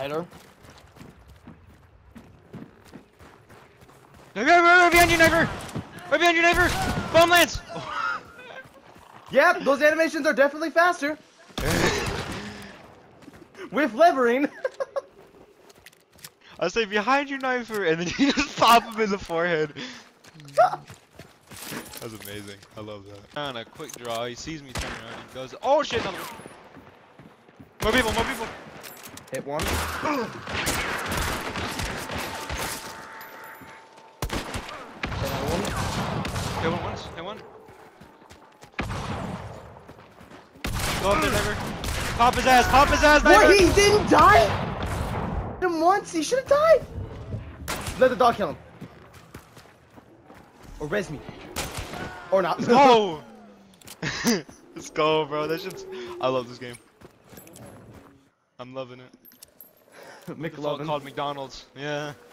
Spider. Right behind you, Knifer! Right behind you, Knifer! Bomb lance! Yep, those animations are definitely faster. With levering. I say behind you, Knifer, and then you just pop him in the forehead. That's amazing. I love that. On a quick draw, he sees me turn around, he goes, oh shit, another one. More people, more people. Hit one. Hit one once, hit one. Go up there, Knifer. Pop his ass, Knifer! What? He didn't die? Hit him once, he should have died. Let the dog kill him. Or res me. Or not. Let's go! Let's go, bro. That shit's... I love this game. I'm loving it. McLovin. Called McDonald's. Yeah.